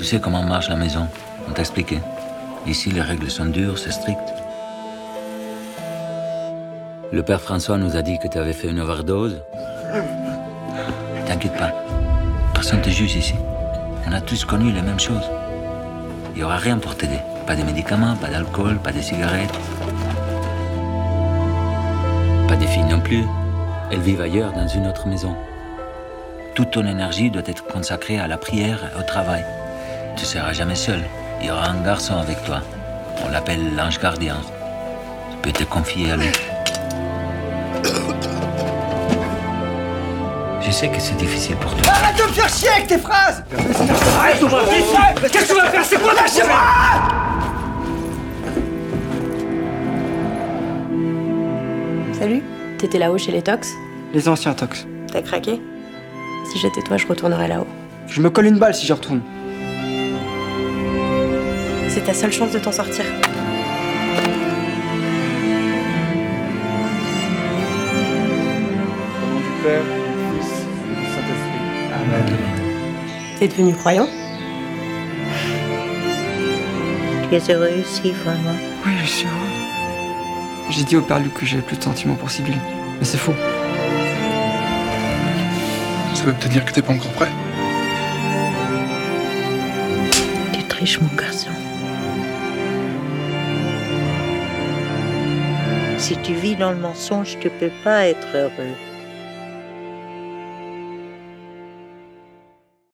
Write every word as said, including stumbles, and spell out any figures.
sais comment marche la maison. On t'a expliqué. Ici, les règles sont dures, c'est strict. Le père François nous a dit que tu avais fait une overdose. T'inquiète pas. Personne ne te juge ici. On a tous connu les mêmes choses. Il n'y aura rien pour t'aider. Pas de médicaments, pas d'alcool, pas de cigarettes. Pas des filles non plus. Elles vivent ailleurs, dans une autre maison. Toute ton énergie doit être consacrée à la prière et au travail. Tu ne seras jamais seul. Il y aura un garçon avec toi. On l'appelle l'ange gardien. Tu peux te confier à lui. Je sais que c'est difficile pour toi. Arrête de me faire chier avec tes phrases! Arrête de me faire chier! Qu'est-ce que tu vas faire? C'est quoi ta chez moi? Salut, t'étais là-haut chez les Tox? Les anciens Tox. T'as craqué? Si j'étais toi, je retournerais là-haut. Je me colle une balle si j'y retourne. C'est ta seule chance de t'en sortir. Au nom du Père, du Fils et du Saint-Esprit. Amen. T'es devenu croyant? Tu es heureux ici, vraiment? Oui, je suis heureux. J'ai dit au père Luc que j'avais plus de sentiments pour Sibylle. Mais c'est faux. Ça veut peut-être dire que t'es pas encore prêt. Tu triches, mon garçon. Si tu vis dans le mensonge, tu peux pas être heureux.